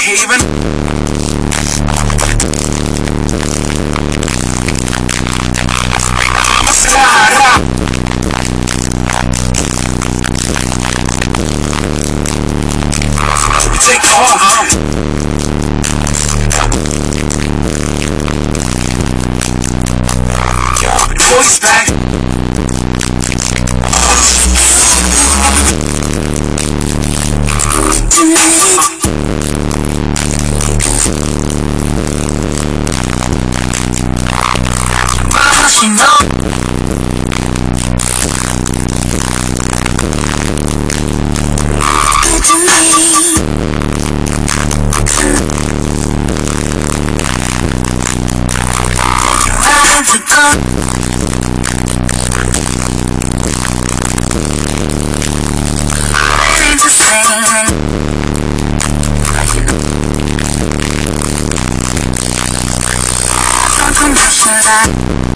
Haven. We take off. Voice back. She knows. Good to me. Round to go. Ready to sing. Don't come rushing back.